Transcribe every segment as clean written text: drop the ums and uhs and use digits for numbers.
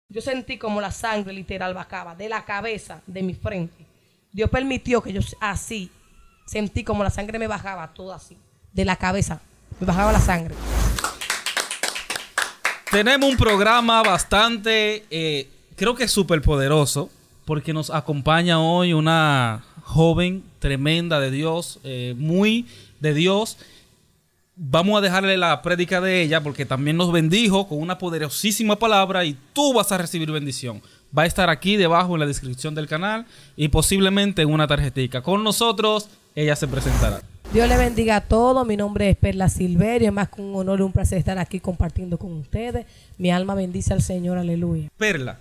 Yo sentí como la sangre literal bajaba de la cabeza, de mi frente. Dios permitió que yo así sentí como la sangre me bajaba, todo así, de la cabeza. Me bajaba la sangre. Tenemos un programa bastante, creo que súper poderoso, porque nos acompaña hoy una joven tremenda de Dios, muy de Dios. Vamos a dejarle la prédica de ella porque también nos bendijo con una poderosísima palabra y tú vas a recibir bendición. Va a estar aquí debajo en la descripción del canal y posiblemente en una tarjetica. Con nosotros, ella se presentará. Dios le bendiga a todos. Mi nombre es Perla Silverio. Es más que un honor y un placer estar aquí compartiendo con ustedes. Mi alma bendice al Señor. Aleluya. Perla,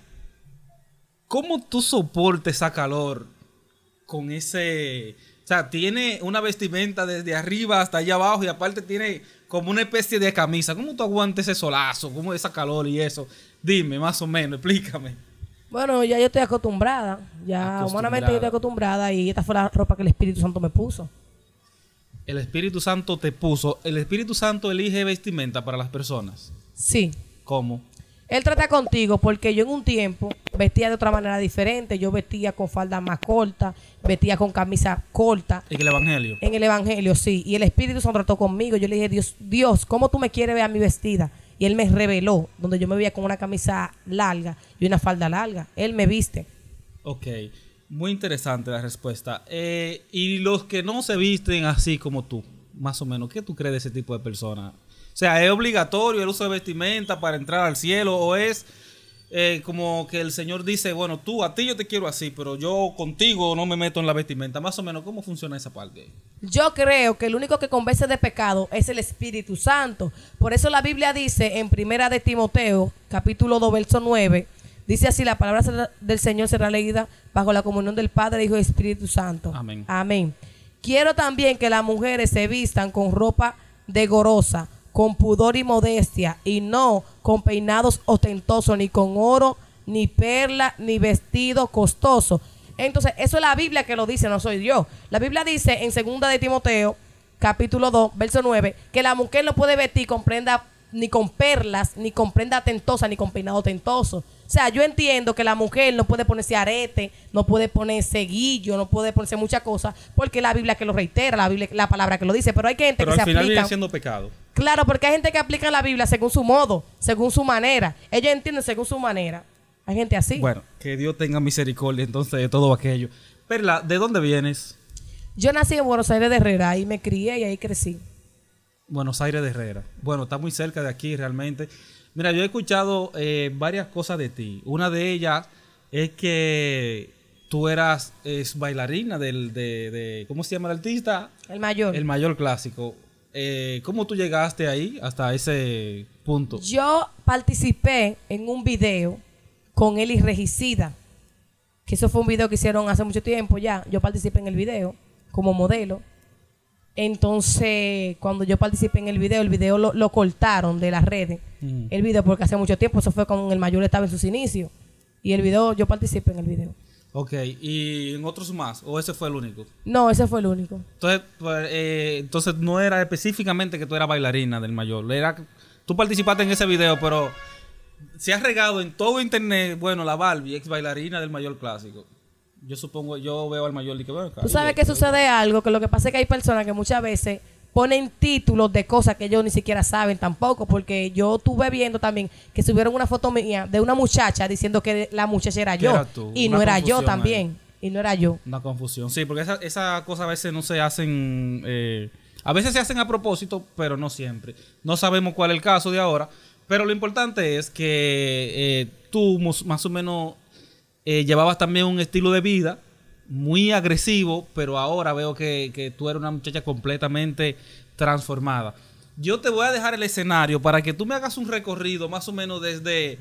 ¿cómo tú soportes esa calor con ese... O sea, tiene una vestimenta desde arriba hasta allá abajo y aparte tiene como una especie de camisa. ¿Cómo tú aguantas ese solazo? ¿Cómo esa calor y eso? Dime, más o menos, explícame. Bueno, ya yo estoy acostumbrada. Ya humanamente yo estoy acostumbrada y esta fue la ropa que el Espíritu Santo me puso. El Espíritu Santo te puso. ¿El Espíritu Santo elige vestimenta para las personas? Sí. ¿Cómo? Él trata contigo porque yo en un tiempo vestía de otra manera diferente. Yo vestía con falda más corta, vestía con camisa corta. ¿En el Evangelio? En el Evangelio, sí. Y el Espíritu Santo trató conmigo. Yo le dije, Dios, ¿cómo tú me quieres ver a mi vestida? Y Él me reveló, donde yo me veía con una camisa larga y una falda larga. Él me viste. Ok, muy interesante la respuesta. Y los que no se visten así como tú, más o menos, ¿qué tú crees de ese tipo de personas? O sea, ¿es obligatorio el uso de vestimenta para entrar al cielo o es como que el Señor dice, bueno, a ti yo te quiero así, pero yo contigo no me meto en la vestimenta? Más o menos, ¿cómo funciona esa parte? Yo creo que el único que convence de pecado es el Espíritu Santo. Por eso la Biblia dice en Primera de Timoteo, capítulo 2, verso 9, dice así, la palabra del Señor será leída bajo la comunión del Padre, Hijo y Espíritu Santo. Amén. Amén. Quiero también que las mujeres se vistan con ropa decorosa, con pudor y modestia, y no con peinados ostentosos, ni con oro, ni perla, ni vestido costoso. Entonces, eso es la Biblia que lo dice, no soy yo. La Biblia dice en 2 de Timoteo, capítulo 2, verso 9, que la mujer no puede vestir con prenda, ni con perlas, ni con prenda tentosa, ni con peinado tentoso. O sea, yo entiendo que la mujer no puede ponerse arete, no puede ponerse guillo, no puede ponerse muchas cosas, porque la Biblia que lo reitera, la Biblia, la palabra que lo dice, pero hay gente que se aplica. Pero al final viene siendo pecado. Claro, porque hay gente que aplica la Biblia según su modo, según su manera. Ellos entienden según su manera. Hay gente así. Bueno, que Dios tenga misericordia entonces de todo aquello. Perla, ¿de dónde vienes? Yo nací en Buenos Aires de Herrera, ahí me crié y ahí crecí. Buenos Aires de Herrera. Bueno, está muy cerca de aquí realmente. Mira, yo he escuchado varias cosas de ti. Una de ellas es que tú eras bailarina de ¿cómo se llama el artista? El Mayor. El Mayor Clásico. ¿Cómo tú llegaste ahí hasta ese punto? Yo participé en un video con Eli Regicida, que eso fue un video que hicieron hace mucho tiempo ya. Yo participé en el video como modelo. Entonces, cuando yo participé en el video lo cortaron de las redes. El video, porque hace mucho tiempo, eso fue cuando el Mayor estaba en sus inicios. Y el video, yo participé en el video. Ok, ¿y en otros más? ¿O ese fue el único? No, ese fue el único. Entonces, entonces no era específicamente que tú eras bailarina del Mayor. Tú participaste en ese video, pero se ha regado en todo internet, bueno, la Barbie, ex bailarina del Mayor Clásico. Yo supongo, yo veo al Mayor y que veo. Tú sabes que sucede algo, que lo que pasa es que hay personas que muchas veces ponen títulos de cosas que ellos ni siquiera saben tampoco, porque yo estuve viendo también que subieron una foto mía de una muchacha diciendo que la muchacha era yo, y no era yo también, y no era yo. Una confusión, sí, porque esa cosa a veces no se hacen, a veces se hacen a propósito, pero no siempre. No sabemos cuál es el caso de ahora, pero lo importante es que tú más o menos llevabas también un estilo de vida muy agresivo, pero ahora veo que tú eres una muchacha completamente transformada. Yo te voy a dejar el escenario para que tú me hagas un recorrido más o menos desde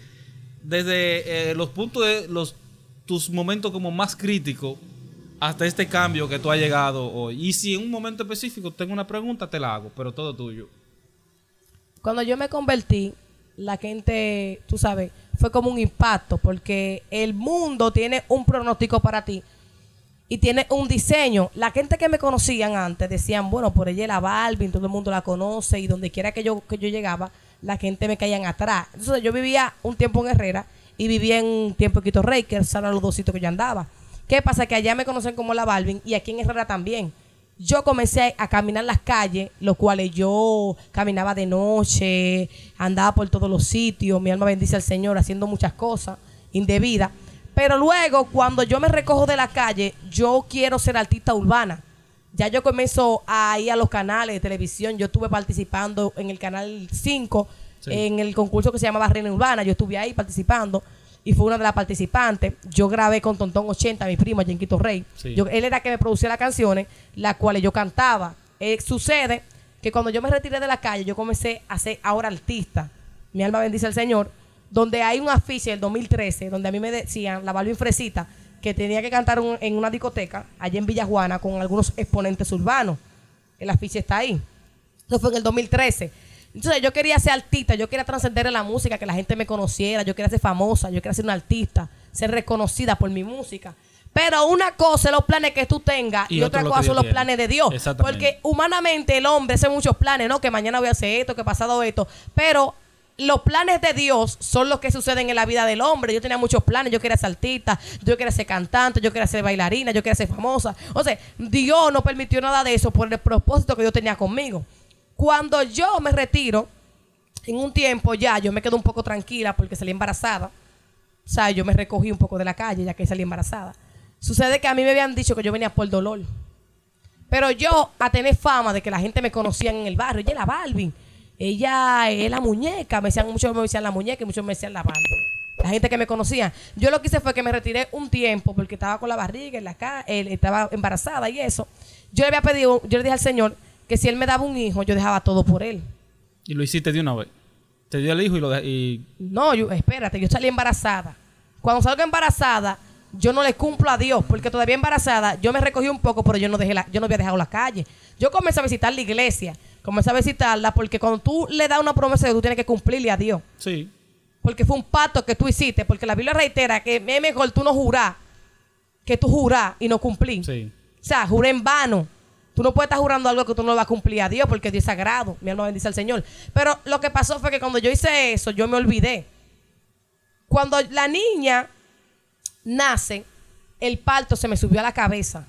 los puntos de tus momentos como más críticos hasta este cambio que tú has llegado hoy. Y si en un momento específico tengo una pregunta, te la hago, pero todo tuyo. Cuando yo me convertí, la gente, tú sabes, fue como un impacto, porque el mundo tiene un pronóstico para ti y tiene un diseño. La gente que me conocían antes decían, bueno, por ella es la Barbie, todo el mundo la conoce, y donde quiera que yo llegaba, la gente me caían atrás. Entonces yo vivía un tiempo en Herrera y vivía en Tiempo de Quito Rey, que eran los dos sitios que yo andaba. ¿Qué pasa? Que allá me conocen como la Balvin y aquí en Herrera también. Yo comencé a caminar las calles, los cuales yo caminaba de noche, andaba por todos los sitios, mi alma bendice al Señor, haciendo muchas cosas indebidas. Pero luego, cuando yo me recojo de la calle, yo quiero ser artista urbana. Ya yo comienzo a ir a los canales de televisión. Yo estuve participando en el Canal 5, sí, en el concurso que se llamaba Reina Urbana. Yo estuve ahí participando y fue una de las participantes. Yo grabé con Tontón 80, mi primo, allá en Quito Rey. Sí. Él era que me producía las canciones, las cuales yo cantaba. Sucede que cuando yo me retiré de la calle, yo comencé a ser ahora artista. Mi alma bendice al Señor. Donde hay un afiche del 2013, donde a mí me decían, la Balvin Fresita, que tenía que cantar en una discoteca allá en Villajuana con algunos exponentes urbanos. El afiche está ahí. Eso fue en el 2013. Entonces yo quería ser artista, yo quería trascender en la música, que la gente me conociera, yo quería ser famosa, yo quería ser una artista, ser reconocida por mi música. Pero una cosa es los planes que tú tengas y otra cosa son los planes de Dios. Porque humanamente el hombre hace muchos planes, ¿no? Que mañana voy a hacer esto, que pasado esto. Pero los planes de Dios son los que suceden en la vida del hombre. Yo tenía muchos planes. Yo quería ser artista, yo quería ser cantante, yo quería ser bailarina, yo quería ser famosa. O sea, Dios no permitió nada de eso por el propósito que Dios tenía conmigo. Cuando yo me retiro, en un tiempo ya, yo me quedo un poco tranquila porque salí embarazada. O sea, yo me recogí un poco de la calle ya que salí embarazada. Sucede que a mí me habían dicho que yo venía por dolor. Pero yo, a tener fama de que la gente me conocía en el barrio, ella es la Balvin. Ella es la muñeca, muchos me decían la muñeca y muchos me decían la Balvin. La gente que me conocía. Yo lo que hice fue que me retiré un tiempo porque estaba con la barriga en la calle, estaba embarazada y eso. Yo le había pedido, yo le dije al Señor que si Él me daba un hijo, yo dejaba todo por Él. ¿Y lo hiciste de una vez? ¿Te dio el hijo y No, espérate, yo salí embarazada. Cuando salgo embarazada, yo no le cumplo a Dios, porque todavía embarazada, yo me recogí un poco, pero yo no había dejado la calle. Yo comencé a visitar la iglesia. Comencé a visitarla porque cuando tú le das una promesa, tú tienes que cumplirle a Dios. Sí. Porque fue un pacto que tú hiciste. Porque la Biblia reitera que es mejor tú no jurar que tú jurar y no cumplir. Sí. O sea, juré en vano. Tú no puedes estar jurando algo que tú no vas a cumplir a Dios porque Dios es sagrado. Mi alma bendice al Señor. Pero lo que pasó fue que cuando yo hice eso, yo me olvidé. Cuando la niña nace, el parto se me subió a la cabeza.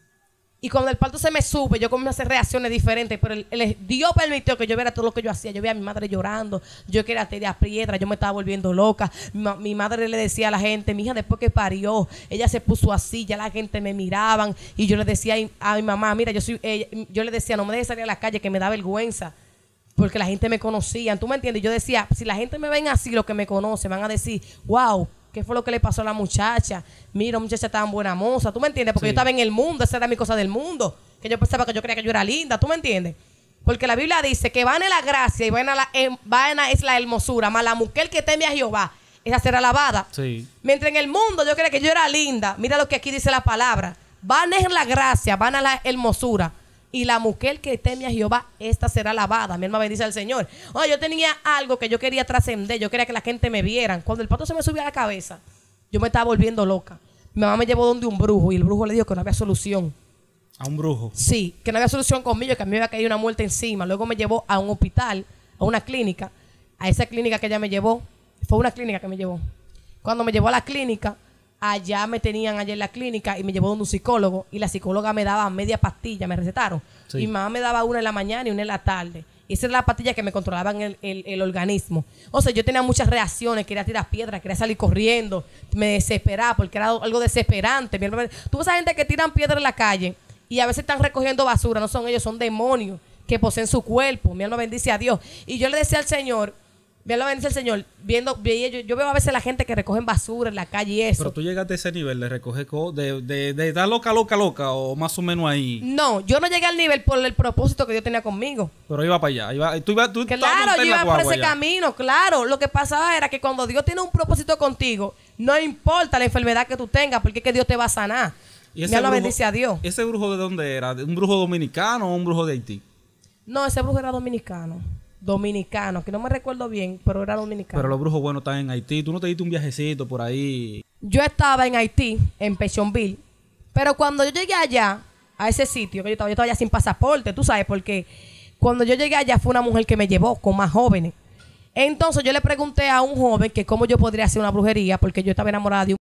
Y cuando el parto se me sube, yo comencé a hacer reacciones diferentes. Pero Dios permitió que yo viera todo lo que yo hacía. Yo veía a mi madre llorando. Yo quería tirar piedra. Yo me estaba volviendo loca. Mi madre le decía a la gente, mi hija después que parió, ella se puso así. Ya la gente me miraban. Y yo le decía a mi mamá, mira, yo le decía, no me dejes salir a la calle, que me da vergüenza. Porque la gente me conocía. ¿Tú me entiendes? Yo decía, si la gente me ven así, los que me conocen, van a decir, wow, ¿qué fue lo que le pasó a la muchacha? Mira, muchacha tan buena moza. ¿Tú me entiendes? Porque sí, yo estaba en el mundo. Esa era mi cosa del mundo. Que yo pensaba que yo creía que yo era linda. ¿Tú me entiendes? Porque la Biblia dice que vana es la gracia y vana es la hermosura. Mas la mujer que teme a Jehová, esa será alabada. Sí. Mientras en el mundo yo creía que yo era linda. Mira lo que aquí dice la palabra. Vana es la gracia, vana es la hermosura. Y la mujer que teme a Jehová, esta será alabada. Mi alma bendice al Señor. Oye, yo tenía algo que yo quería trascender. Yo quería que la gente me vieran. Cuando el parto se me subía a la cabeza, yo me estaba volviendo loca. Mi mamá me llevó donde un brujo y el brujo le dijo que no había solución. ¿A un brujo? Sí, que no había solución conmigo, que a mí me había caído una muerte encima. Luego me llevó a un hospital, a una clínica. A esa clínica que ella me llevó, fue una clínica que me llevó. Cuando me llevó a la clínica, allá me tenían allá en la clínica y me llevó donde un psicólogo y la psicóloga me daba media pastilla, me recetaron. Sí. Y mi mamá me daba una en la mañana y una en la tarde. Y esa era la pastilla que me controlaban el organismo. O sea, yo tenía muchas reacciones, quería tirar piedras, quería salir corriendo, me desesperaba porque era algo desesperante. Tú ves a gente que tiran piedras en la calle y a veces están recogiendo basura, no son ellos, son demonios que poseen su cuerpo. Mi alma bendice a Dios. Y yo le decía al Señor, mi alma bendice al Señor, yo veo a veces la gente que recogen basura en la calle y eso. Pero tú llegaste a ese nivel de recoger de estar loca o más o menos ahí. No, yo no llegué al nivel por el propósito que Dios tenía conmigo. Pero iba para allá. Claro, yo iba por ese camino, claro. Lo que pasaba era que cuando Dios tiene un propósito contigo, no importa la enfermedad que tú tengas, porque es que Dios te va a sanar. ¿Y mi alma bendice a Dios. ¿Ese brujo de dónde era? ¿Un brujo dominicano o un brujo de Haití? No, ese brujo era dominicano, que no me recuerdo bien, pero era dominicano. Pero los brujos buenos están en Haití. ¿Tú no te diste un viajecito por ahí? Yo estaba en Haití, en Pétionville, pero cuando yo llegué allá, a ese sitio, que yo estaba allá sin pasaporte, tú sabes, porque cuando yo llegué allá fue una mujer que me llevó con más jóvenes. Entonces yo le pregunté a un joven que cómo yo podría hacer una brujería, porque yo estaba enamorada de un